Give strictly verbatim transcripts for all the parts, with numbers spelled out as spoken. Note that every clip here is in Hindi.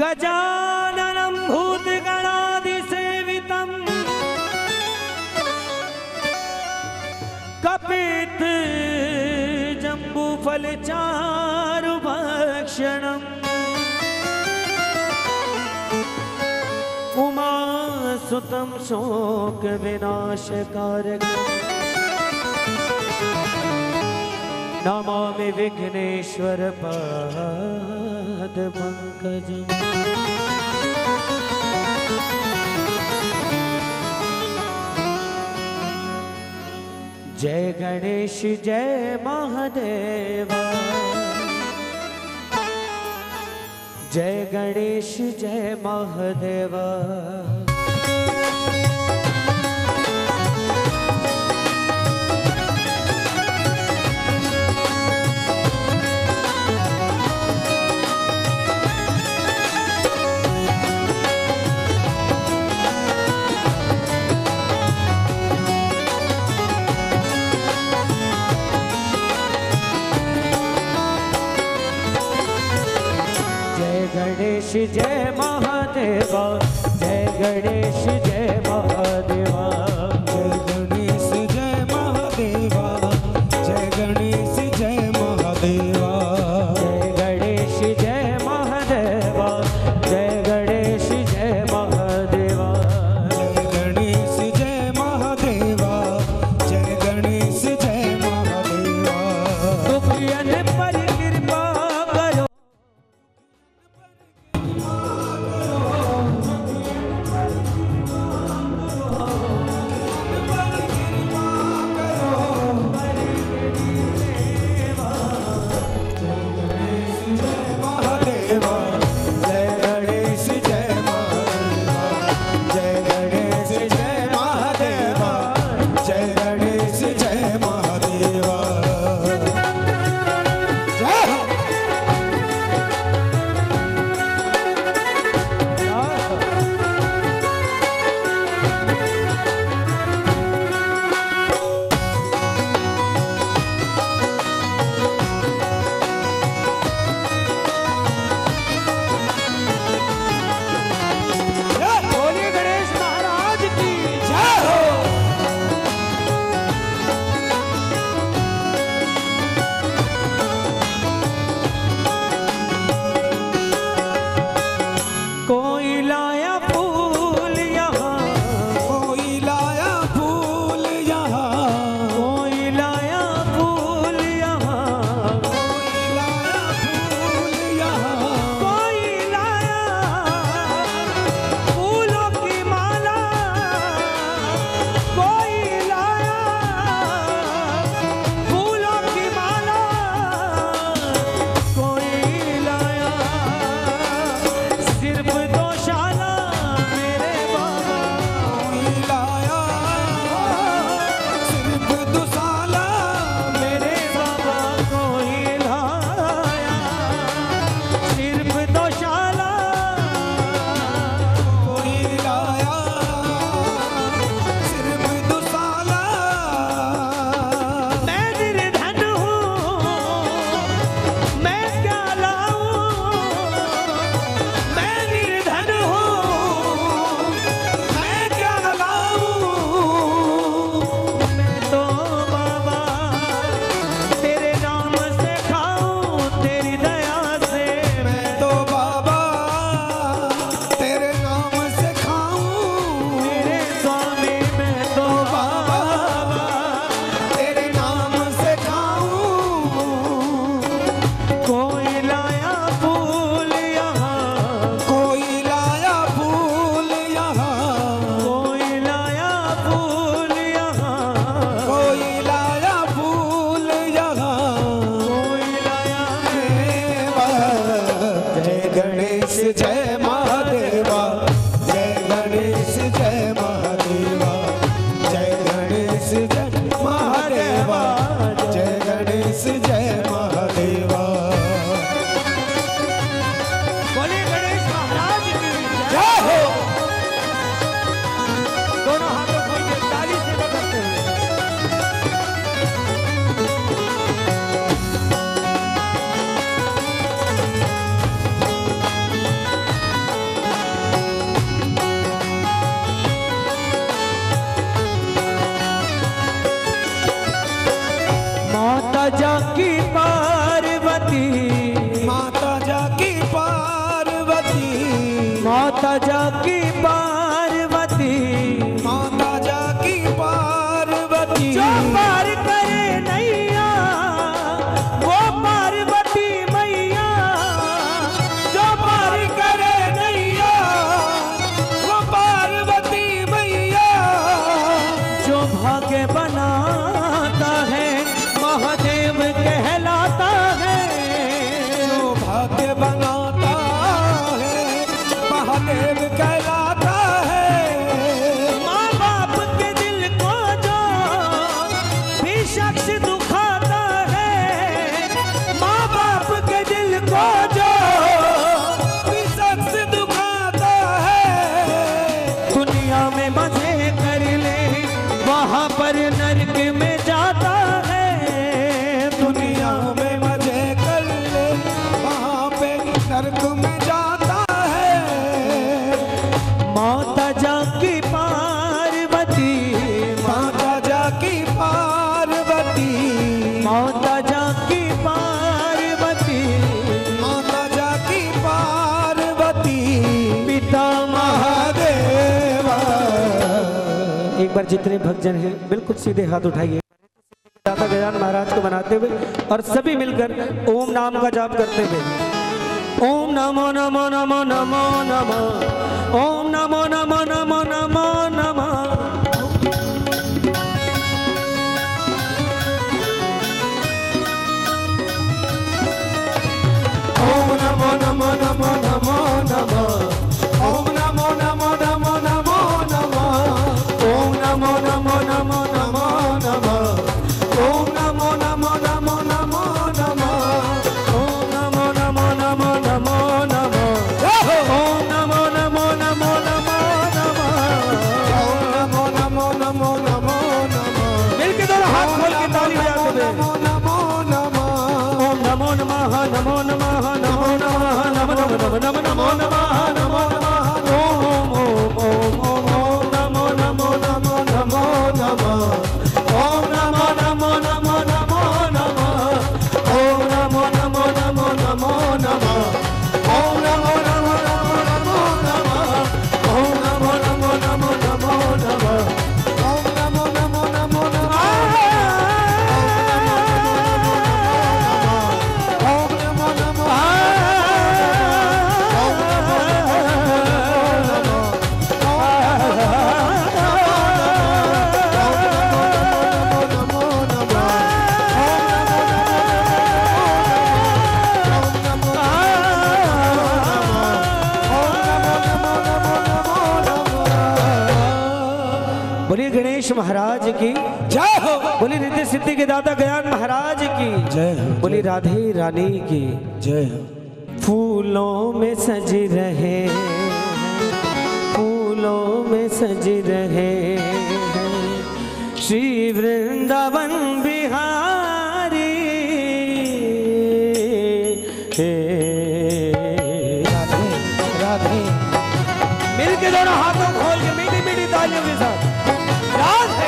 गजाननं भूतगणादिसेवितं कपित जम्बूफलचारुभक्षणम् उमासुतं शोकविनाशकारकम् नमामि विघ्नेश्वर पादपङ्कजम्। जय गणेश जय महादेवा, जय गणेश जय महादेवा। गणेश जय महादेवा, जय गणेश जय महादेवा, जय गणेश जय महादेवा, जय गणेश जय महादेवा, जय गणेश जय महादेवा, जय गणेश जय महादेवा, जय गणेश जय महादेवा, जय गणेश जय महादेवा। दुखियन पर कृपा करो, माता जाकी पार्वती, माता जाकी पार्वती, पिता महादेवा। एक बार जितने भक्तजन हैं बिल्कुल सीधे हाथ उठाइए, दाता गजानन महाराज को मनाते हुए और सभी मिलकर ओम नाम का जाप करते हुए। ओम नमो नमो नमो नमो नमो, ओम नमो नमो नमो नमो नमो। ओम नमो नमो नमो नमो नमो, ओम नमो नमो नमो नमो नमो, ओम नमो नमो नमो नमो नमो, ओम नमो नमो नमो नमो नमो, ओम नमो नमो नमो नमो नमो, ओम नमो नमो नमो नमो नमो, ओम नमो नमो नमो नमो नमो, मिलके दोनों हाथ खोल के ताली बजाते हुए। नमो नमो नमो, ओम नमो नमः नमो नमः नमो नमः नमो नमो नमो नमो नमः नमो नमः। ओम ओम ओम ओम ओम नमो नमो नमो नमो नमः। ओम नमो नमो नमो नमो नमः। ओम नमो नमो नमो नमो नमः। ओम नमो नमो नमो नमो नमः। ओम नमो नमो नमो नमो नमः। ओम नमो नमो नमो नमो, ओम नमो नमो बोलिए गणेश महाराज की जय हो, बोली रिद्धि सिद्धि के दाता गजानन महाराज की जय हो, बोली राधे रानी की जय हो। फूलों में सज रहे हैं, फूलों में सज रहे हैं श्री वृंदावन बिहारी। हे राधे राधे, मिलके दोनों हाथों खोल के मीठी मीठी तालियों के साथ राधे।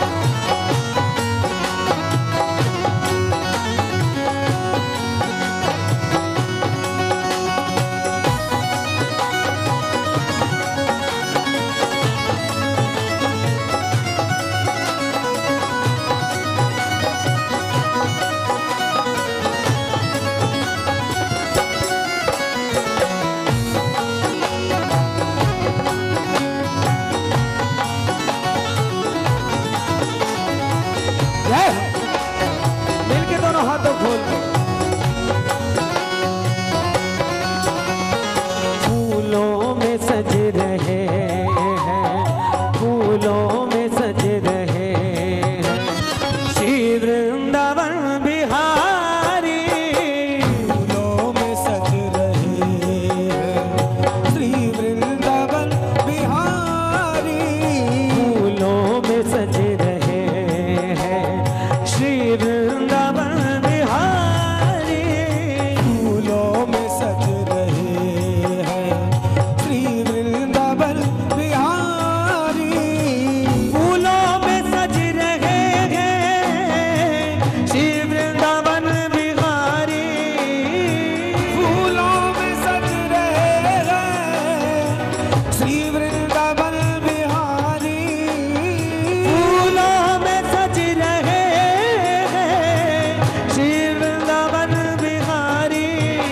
जय हो। मिलके दोनों हाथों खोल के फूलों में सज रहे हैं, फूलों में सज रहे हैं श्री वृंदावन बिहारी। फूलों में सज रहे हैं श्री वृंदावन बिहारी। फूलों में सज रहे हैं श्री वृंदावन बिहारी। फूलों में सज रहे हैं श्री वृंदावन बिहारी। फूलों में सज रहे हैं श्री वृंदावन बिहारी। फूलों में सज रहे हैं श्री वृंदावन बिहारी। फूलों में सज रहे हैं श्री वृंदावन बिहारी।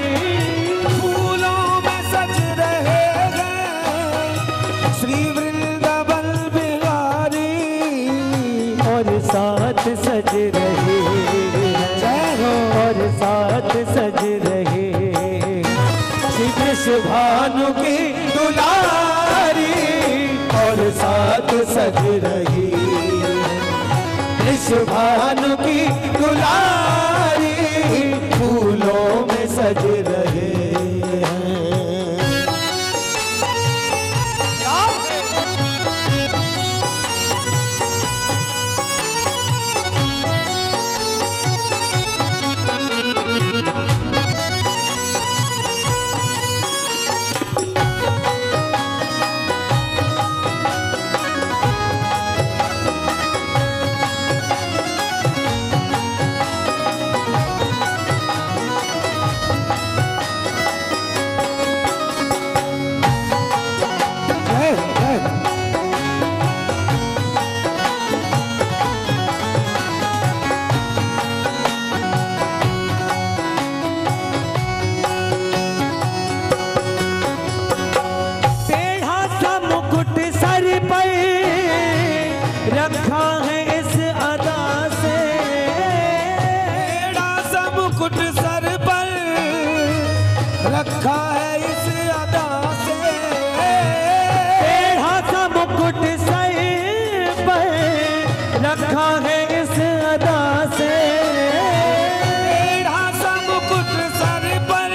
फूलों में सज रहे हैं श्री वृंदावन बिहारी। और साथ सज रहे जय हो। और साथ सज रहे श्री कृष्ण भानु की दुलारी। और साथ सज रही कृष्ण भानु की दुलारी। फूलों में सज रहे हैं। मुकुट सर पर रखा है इस अदा से, टेढ़ा सा मुकुट सर पर रखा है इस अदा से, टेढ़ा सा मुकुट सर पर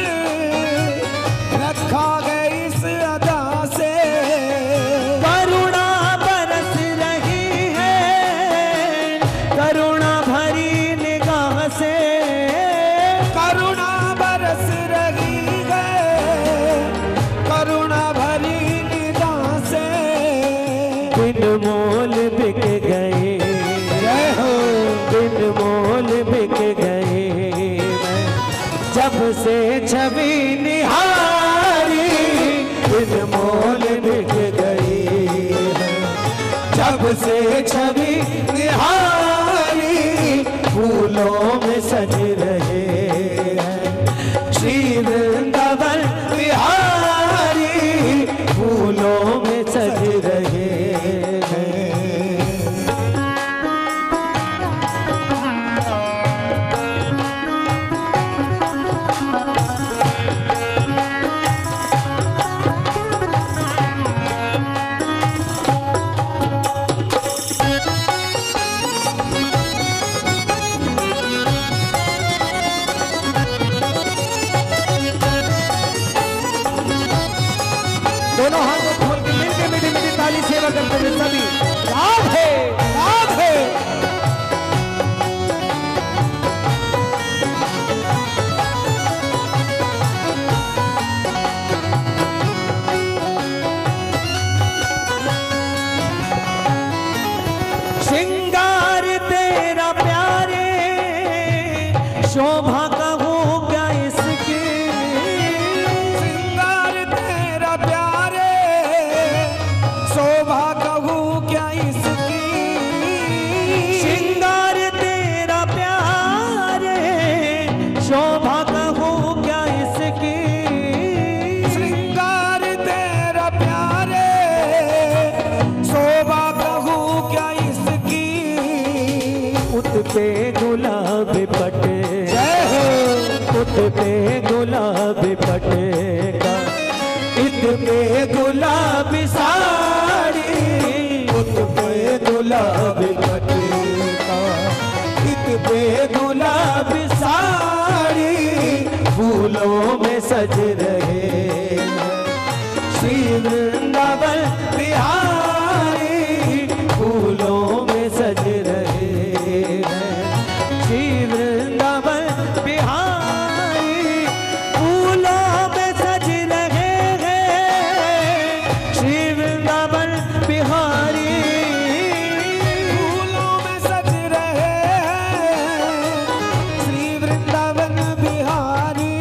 रखा है इस अदा से, करुणा बरस रही है करुणा भरी निगाह से, करुणा बरस रही है करुणा भरी निगाह से, बिन मोल बिक गए जय हो बिन मोल बिक गए मैं जब से छवि निहारी, बिन मोल बिक गई है जब से छवि निहारी, फूलों में सज रहे हैं श्री वृंदावन बिहारी, फूलों में सज रहे हैं। दोनों हाथों खोल के मिलके मीठी मीठी ताली सेवा करते हुए सभी लाभ है लाभ है। श्रृंगार तेरा प्यारे शोभा कहूँ क्या इसकी, श्रृंगार तेरा प्यारे शोभा कहूँ क्या इसकी, श्रृंगार तेरा प्यारे शोभा कहूँ क्या इसकी, श्रृंगार तेरा प्यारे शोभा कहूँ क्या इसकी, उत पे गुलाब पट जय हो उत पे गुलाब पट का इत पे गुलाब साड़ी, उत पे गुलाब पटेगा इत पे गुलाब साड़ी, फूलों में सज रहे हैं श्री वृंदावन बिहारी, फूलों में सज रहे हैं श्री वृंदावन बिहारी, फूलों में सज रहे हैं श्री वृंदावन बिहारी, फूलों में सज रहे हैं श्री वृंदावन बिहारी,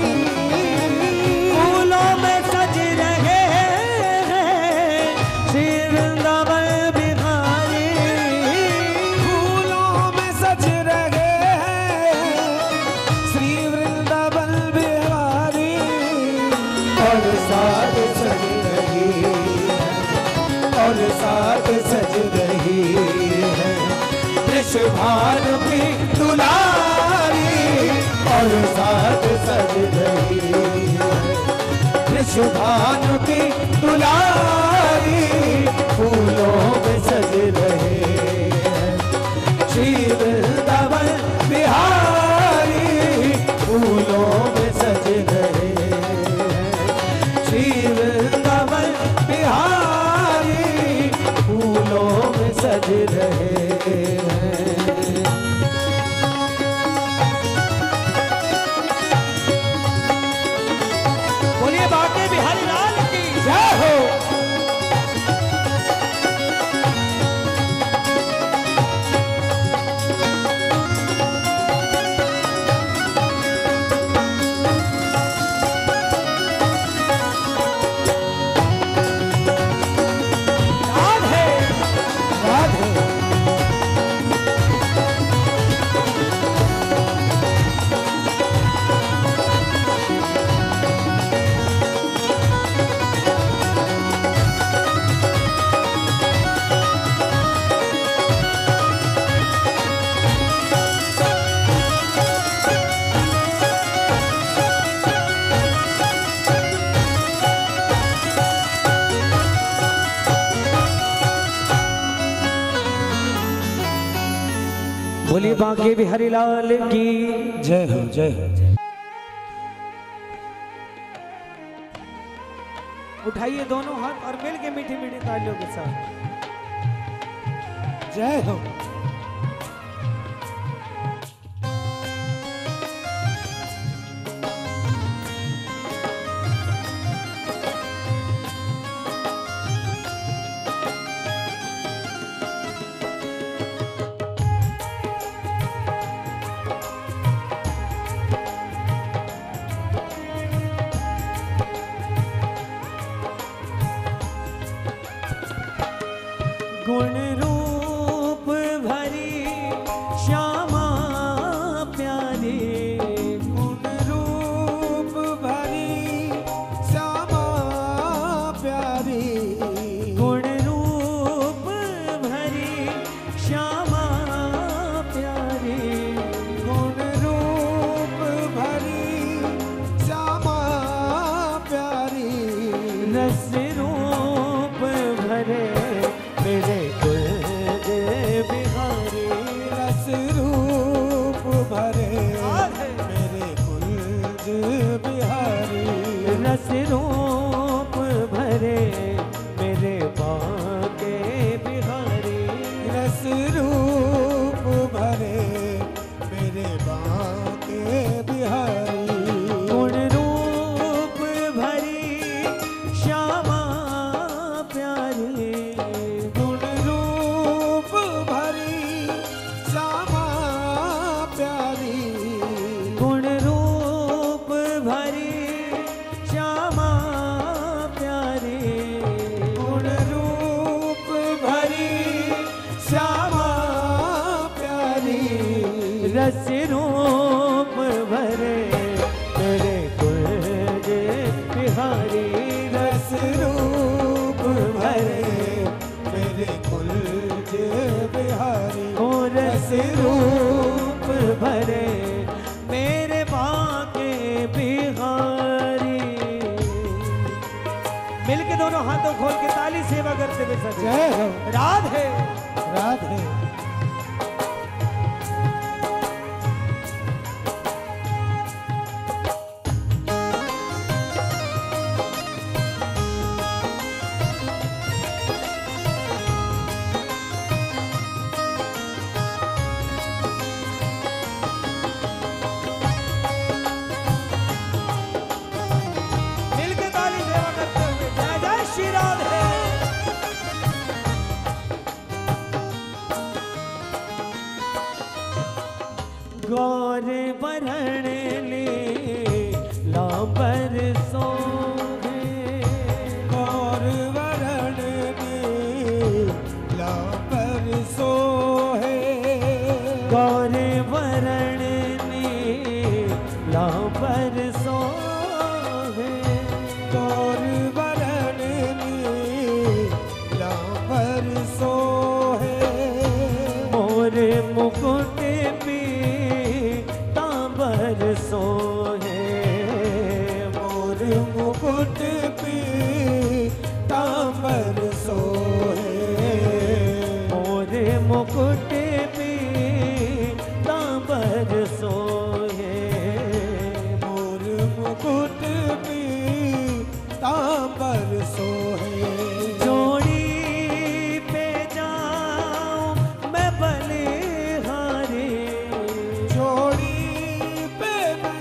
फूलों में सज रहे हैं श्री वृंदावन बिहारी, फूलों में सज रहे हैं श्री वृंदावन बिहारी, और साथ सज रही है और साथ सज रही है वृषभानु की दुलारी, और साथ सज रही है वृषभानु की दुलारी, फूलों में सज रहे हैं श्री वृंदावन बिहारी, फूलों में सज रहे हैं श्री वृंदावन बिहारी, फूलों में सज रहे हैं। बोलिए बाके बिहारी लाल की जय हो। बोली बांके बिहारी लाल की जय हो जय हो। उठाइए दोनों हाथ और मिल के मीठी मीठी तालियों के साथ जय हो। गुण रूप भरी श्यामा प्यारी, गुण रूप भरी श्यामा प्यारी, गुण रूप भरी श्यामा प्यारी, गुण रूप भरी श्यामा प्यारी, रस रूप भरे मेरे कुलज बिहारी, रस रूप भरे मेरे कुलज बिहारी, रस रूप भरे मेरे बांके बिहारी, रस रूप भरे मेरे बांके बिहारी, गुण रूप भरी श्यामा प्यारी, गुण रूप भरी श्यामा प्यारी, गुण रूप भरी श्यामा प्यारी, गुण रूप भरी श्यामा प्यारी, रस रूप भरे मेरे कुलज बिहारी, रस रूप भरे मेरे कुलज बिहारी, ओ रस रूप भरे मेरे बांके बिहारी। मिलके दोनों हाथों खोल के ताली सेवा करते हुए सजे जय हो राधे राधे। मिलके ताली सेवा करते हुए जय जय श्री राधे। गौर वरण ले लांबर सोहे, गौर वरण ने लापर सोहे, गौर वरण ने लांबर सोहे, गौर वरण ने लापर सोहे, मोर मुकुट पे तांबर सोहे, मोर मुकुट पे तांबर सोहे, मोर मुकुट पे तांबर सोहे, मोर मुकुट पे तांबर सोहे, जोड़ी पे जाऊं मैं बलिहारी, जोड़ी पे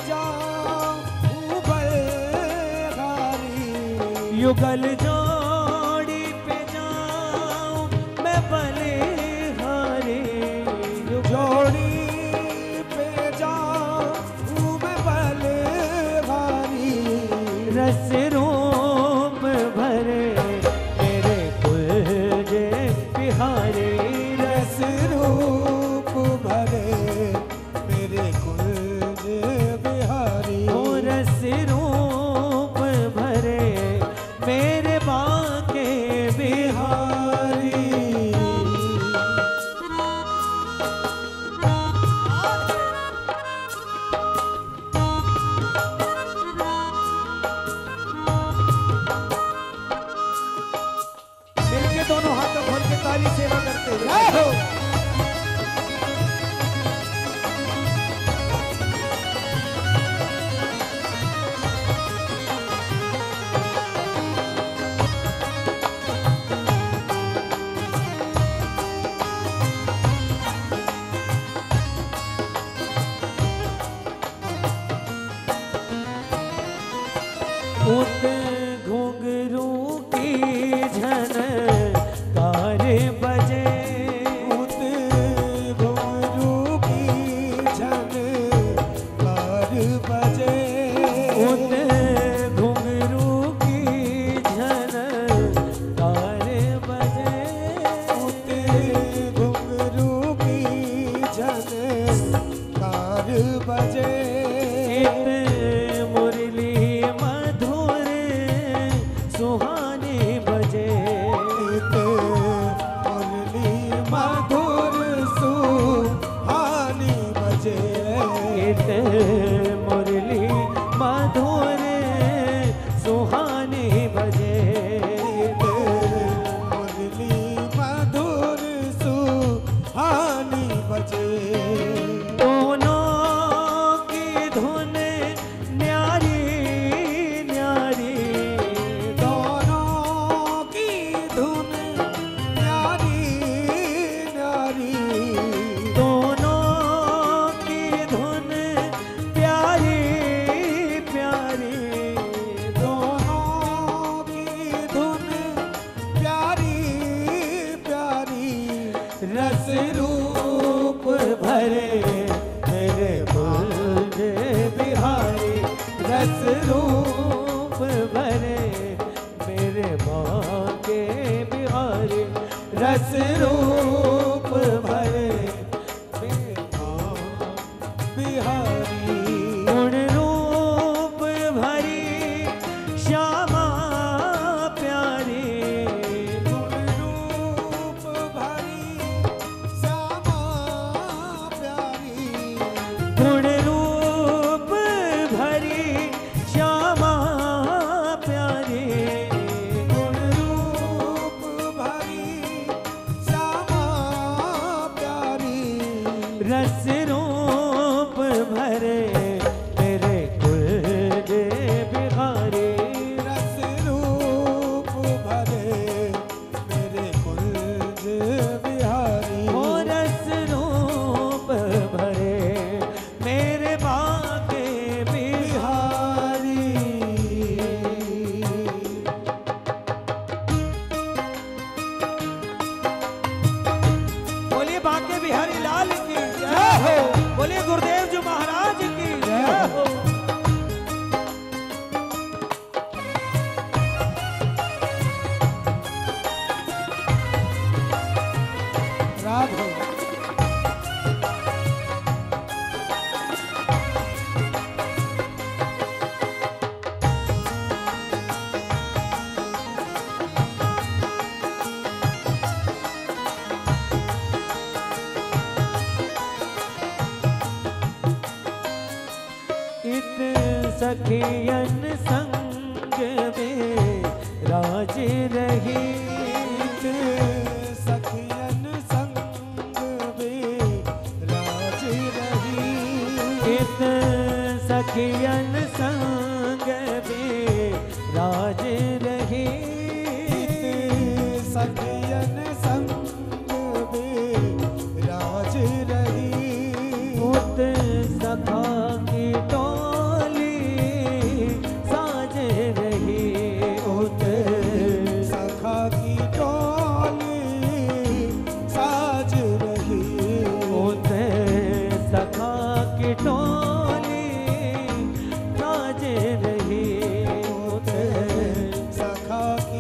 बजाऊं बलहारी, युगल जोड़ी पे जाऊं मैं बलिहारी, जोड़ी पे जाऊं मैं बलहारी, रस रूप भरे मेरे कुलज बिहारी, रस रूप भरे मेरे कुलज बिहारी, ओ रस रूप भरे मेरे बांके बिहारी। उत घुंघरू की झनकार बजे, उत घुंघरू की झनकार बजे, उत घुंघरू की झनकार बजे, उत घुंघरू की झनकार बजे। इत मुरली मधुर सुहानी बजे, इत मुरली मधुर सुहानी बजे, इत मुरली मधुर सुहानी बजे, इत मुरली मधुर सुहानी बजे। दोनों की धुन न्यारी न्यारी, दोनों की धुन न्यारी न्यारी, दोनों की धुन प्यारी प्यारी, दोनों की धुन प्यारी प्यारी। रस रूप भरे मेरे कुंज बिहारी, रस रूप भरे मेरे बांके बिहारी, रस रूप भरे मेरे बिहारी, गुण रूप भरी श्यामा प्यारी, गुण रूप भरी श्यामा प्यारी, गुण रूप भरी श्यामा प्यारी, गुण रूप भरी श्यामा प्यारी। रस रूप भरे मेरे कुंज बिहारी, रस रूप भरे मेरे कुंज बिहारी, ओ रस रूप भरे मेरे बांके बिहारी। बोलिए बांके बिहारी लाल की जय हो, बोलिए गुरुदेव जी महाराज की जय हो। राधो इत सखियन संग में राज रही, सखियन संग में राज रही, इत सखियन संग में राज रही, सखियन संग में राज रही, उत सखा की टोली साज रही, उत सखा की टोली साज रही, उत सखा की टोली साज रही, उत सखा की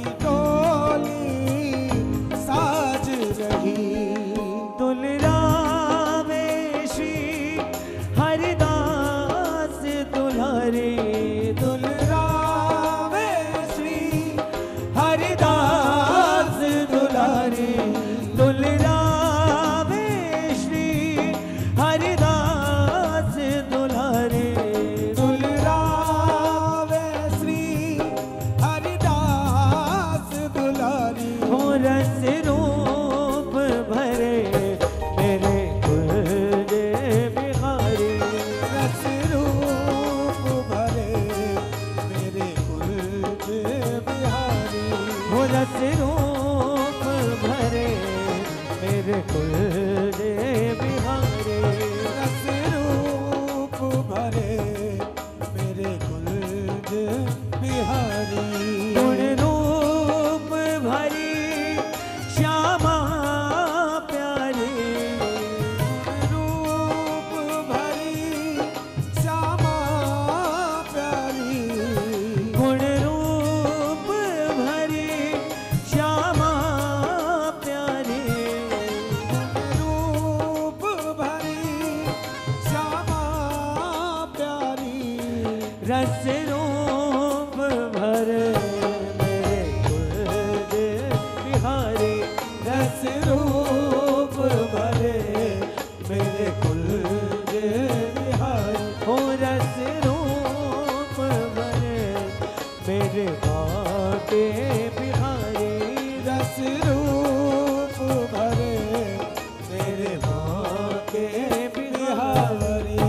रस रूप भरे मेरे कुल बिहारी, रस रूप भरे मेरे कुल बिहारी, हो रस रूप भरे मेरे बाके बिहारी, रस रूप भरे मेरे बाके बिहारी।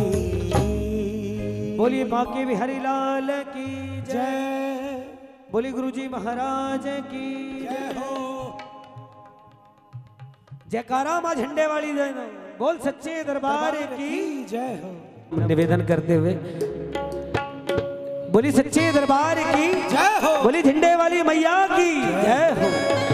बोलिए बाके बिहारी लाल की जय, जय बोलिए गुरुजी महाराज की जय हो। जयकारा मां झंडे वाली जय, बोल सच्चे दरबार की जय हो। निवेदन करते हुए बोली सच्चे दरबार की जय हो। बोली झंडे वाली मैया की जय हो।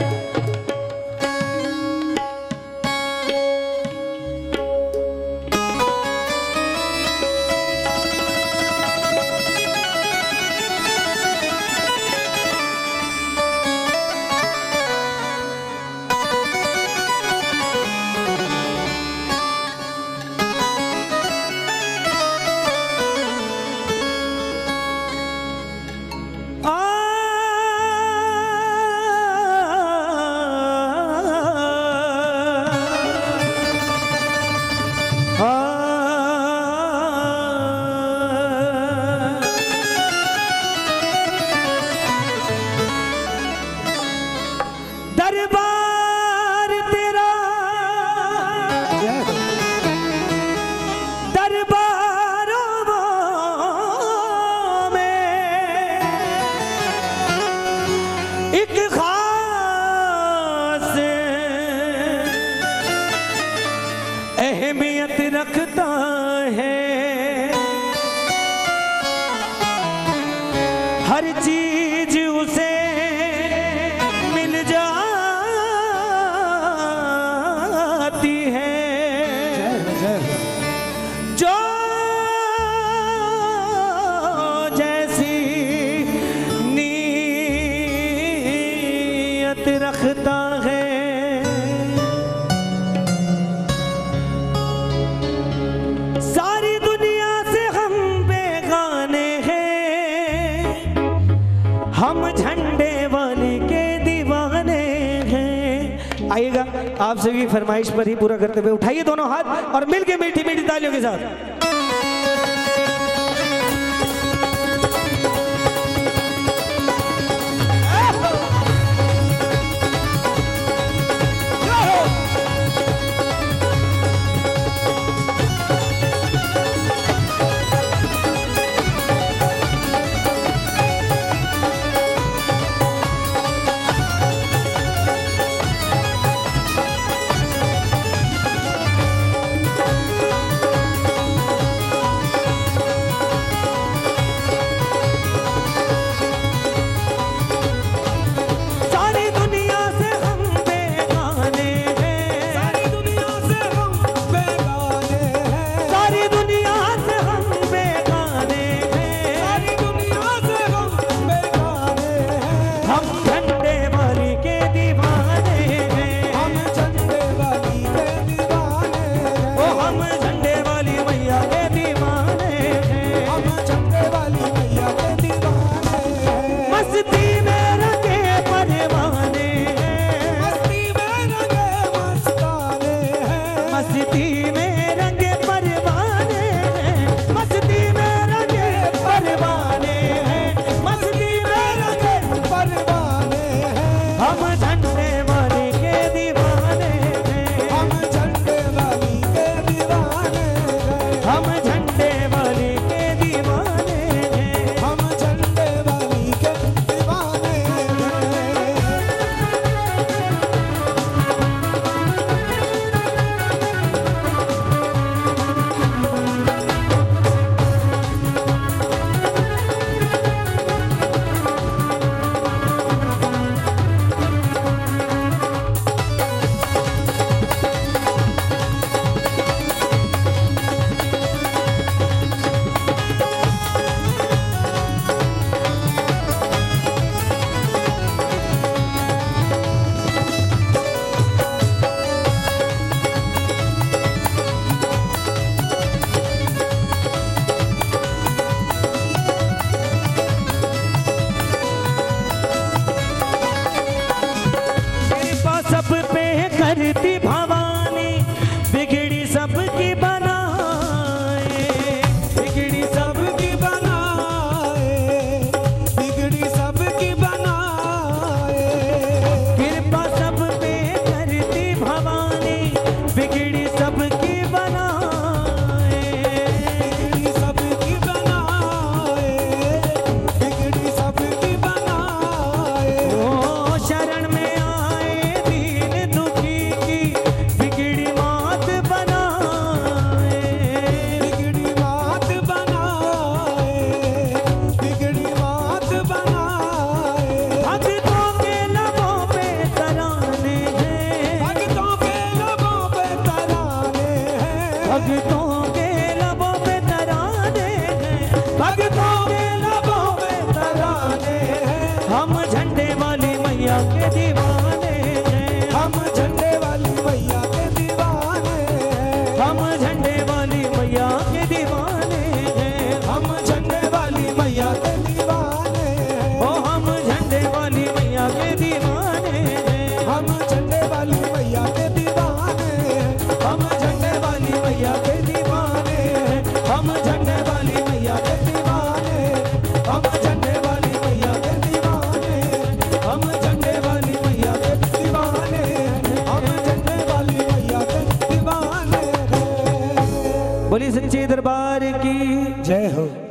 दरबार तेरा दरबारों में एक खास अहमियत रखता है, हर चीज उसे मिल जाती है, जो जैसी नीयत रखता है। सारी दुनिया से हम बेगाने हैं, हम झंडे वाली के दीवाने हैं। आइएगा आप सभी फरमाइश पर ही पूरा करते हुए उठाइए दोनों हाथ और मिलके मीठी मीठी तालियों के साथ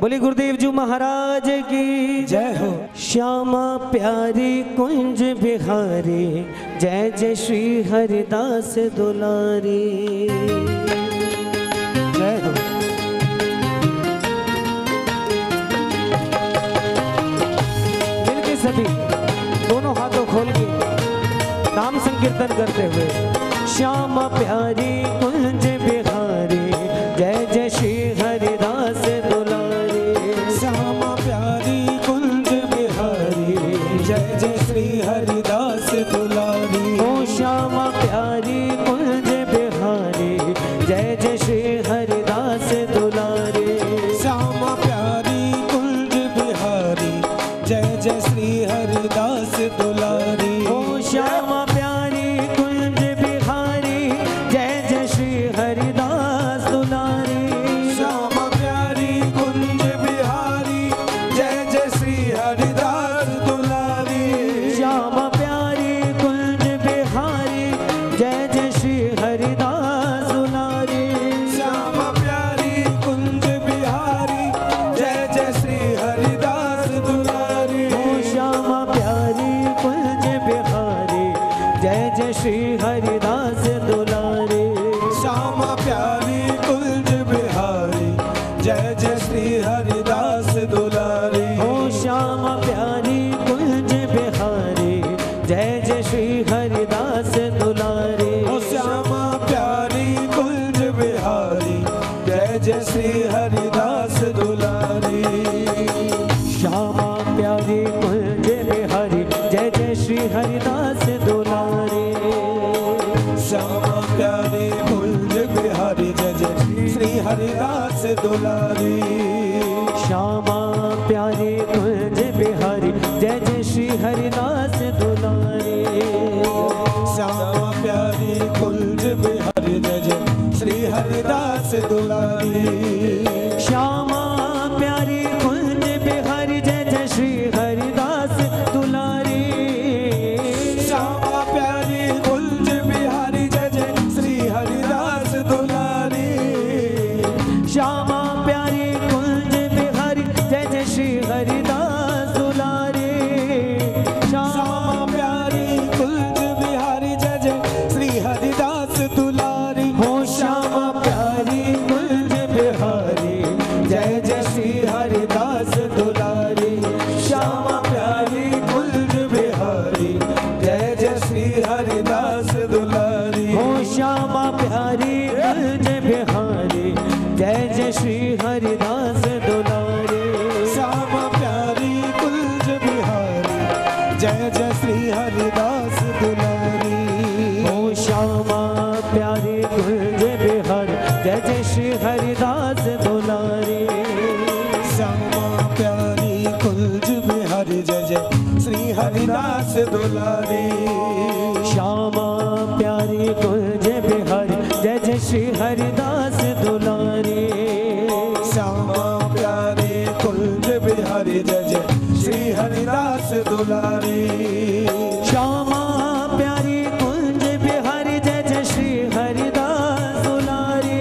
बोली गुरुदेव जी महाराज की जय हो। श्यामा प्यारी कुंज बिहारी, जय जय श्री हरिदास दुलारी। जय हो। मिलके सभी दोनों हाथों खोल के नाम संकीर्तन करते हुए, श्यामा प्यारी कुंज बिहारी, जय जय श्री हरिदास दुलारी। श्यामा प्यारी कुंज बिहारी, जय जय श्री हरिदास दुलारी। ओ श्यामा प्यारी कुंज बिहारी, जय जय श्री हरिदास दुलारी। श्यामा प्यारी कुंज बिहारी, जय जय श्री हरिदास दुलारी। ओ श्यामा प्यारी कुंज बिहारी, जय जय श्री हरिदास दुलारी। श्यामा प्यारी कुंज बिहारी, जय जय श्री हरिदास दुलारी। श्यामा प्यारी कुंज बिहारी, जय जय श्री हरिदास दुलारी। श्यामा प्यारी कुंज बिहारी, जय जय श्री हरिदास दुलारी। ओ श्यामा प्यारी कुंज बिहारी, जय जय श्री हरिदास दुलारी। श्यामा प्यारी कुंज बिहारी, जय जय श्री हरिदास दुलारी। ओ श्यामा प्यारी कुंज बिहारी, जय जय श्री हरिदास दुलारी। ओ श्यामा प्यारी कुंज बिहारी, जय जय श्री हरिदास दुलारी। श्यामा प्यारी कुंज बिहारी, जय जय श्री हरिदास दुलारी। श्यामा प्यारी कुंज बिहारी, जय जय श्री हरिदास दुलारी। श्यामा प्यारी कुंज बिहारी, जय जय श्री हरिदास दुलारी। श्यामा प्यारी कुंज बिहारी, जय जय श्री हरिदास दुलारी। श्यामा प्यारी कुंज बिहारी, जय जय श्री हरिदास दुलारी। श्यामा प्यारी कुंज बिहारी, जय जय श्री हरिदास दुलारी। श्यामा प्यारी कुंज बिहारी, जय जय श्री हरिदास दुलारी। श्यामा प्यारी कुंज बिहारी, जय जय श्री हरिदास दुलारी। हो श्यामा प्यारी कुंज बिहारी, जय जय श्री हरिदास दुलारी। श्यामा प्यारी कुंज बिहारी, जय जय श्री हरिदास दुलारी। हो श्यामा प्यारी कुंज बिहारी, जय जय श्री हरिदास दुलारी। श्यामा प्यारी कुंज बिहारी, जय जय श्री हरिदास दुलारी। ओ श्यामा प्यारी कुंज बिहारी, जय जय श्री हरिदास दुलारी। श्यामा प्यारी कुंज बिहारी, जय जय श्री हरिदास दुलारी। श्यामा प्यारी कुंज बिहारी, जय जय श्री हरिदास दुलारी। श्यामा प्यारी कुंज बिहारी, जय जय श्री हरिदास दुलारी। श्यामा प्यारी कुंज बिहारी, जय जय श्री हरिदास दुलारी।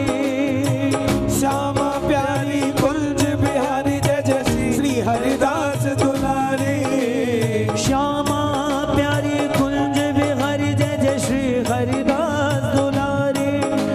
श्यामा प्यारी कुंज बिहारी, जय जय श्री हरिदास दुलारी। श्यामा प्यारी कुंज बिहारी, जय जय श्री हरिदास दुलारी।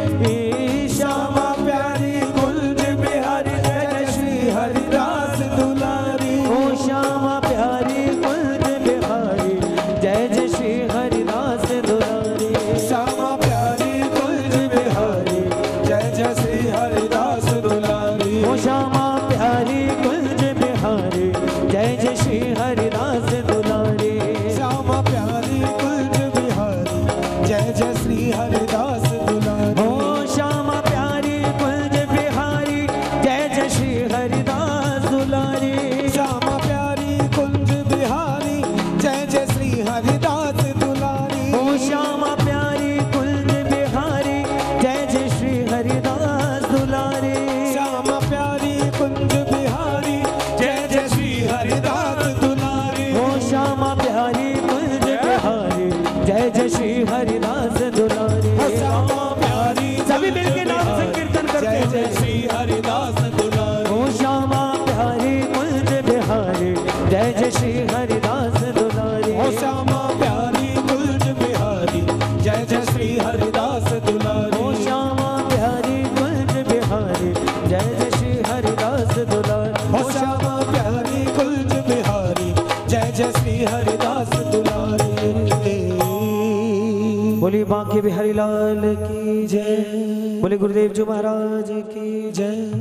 श्यामा प्यारी कुंज बिहारी, जय जय श्री हरिदास दुलारी। ओ श्यामा प्यारी कुंज बिहारी, जय जय श्री हरिदास दुलारी। श्यामा प्यारी कुंज बिहारी, जय जय श्री हरिदास दुलारी। ओ श्यामा प्यारी कुंज बिहारी, जय जय श्री हरिदास दुलारी। श्यामा प्यारी कुंज बिहारी, जय जय श्री हरिदास दुलारी। ओ श्यामा प्यारी कुंज बिहारी, जय जय श्री हरिदास दुलारी। जय श्री हरिदास दुलारे। बोली बांके बिहारी लाल की जय। बोले गुरुदेव जी महाराज की जय।